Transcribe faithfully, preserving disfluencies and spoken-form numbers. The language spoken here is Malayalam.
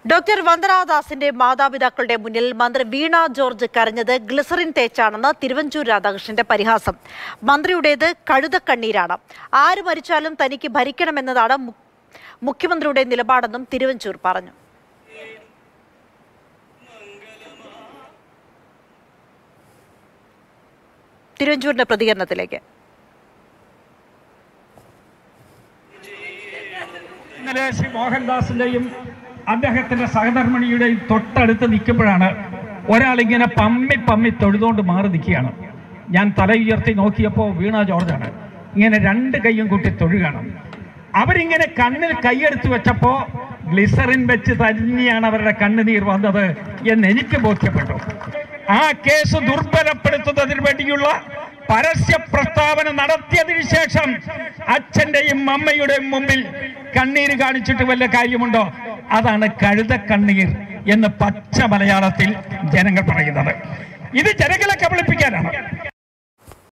ഡോക്ടർ വന്ദനാദാസിന്റെ മാതാപിതാക്കളുടെ മുന്നിൽ മന്ത്രി വീണ ജോർജ് കരഞ്ഞത് ഗ്ലിസറിൻ തേച്ചാണെന്ന് തിരുവഞ്ചൂർ രാധാകൃഷ്ണന്റെ പരിഹാസം. മന്ത്രിയുടേത് കഴുതക്കണ്ണീരാണ്. ആര് മരിച്ചാലും തനിക്ക് ഭരിക്കണമെന്നതാണ് മുഖ്യമന്ത്രിയുടെ നിലപാടെന്നും തിരുവഞ്ചൂർ പറഞ്ഞു. തിരുവഞ്ചൂരിന്റെ പ്രതികരണത്തിലേക്ക്. ഇന്നലെ ശ്രീ മോഹൻദാസിന്റെയും അദ്ദേഹത്തിന്റെ സഹധർമ്മിണിയുടെയും തൊട്ടടുത്ത് നിൽക്കുമ്പോഴാണ് ഒരാളിങ്ങനെ പമ്മി പമ്മി തൊഴുതുകൊണ്ട് മാറി നിൽക്കുകയാണ്. ഞാൻ തല ഉയർത്തി നോക്കിയപ്പോൾ വീണ ജോർജാണ്. ഇങ്ങനെ രണ്ട് കൈയും കൂട്ടി തൊഴുകയാണ്. അവരിങ്ങനെ കണ്ണിൽ കൈയെടുത്ത് വെച്ചപ്പോൾ ഗ്ലിസറിൻ വെച്ച് തന്നെയാണ് അവരുടെ കണ്ണുനീർ വന്നത് എന്ന് എനിക്ക് ബോധ്യപ്പെട്ടു. ആ കേസ് ദുർബലപ്പെടുത്തുന്നതിന് വേണ്ടിയുള്ള പരസ്യ പ്രസ്താവന നടത്തിയതിനു ശേഷം അച്ഛന്റെയും അമ്മയുടെയും മുമ്പിൽ കണ്ണീര് കാണിച്ചിട്ട് വല്ല കാര്യമുണ്ടോ? അതാണ് കഴുത കണ്ണീർ എന്ന് പച്ച മലയാളത്തിൽ ജനങ്ങൾ പറയുന്നത്. ഇത് ജനങ്ങളെ കബളിപ്പിക്കാനാണ്.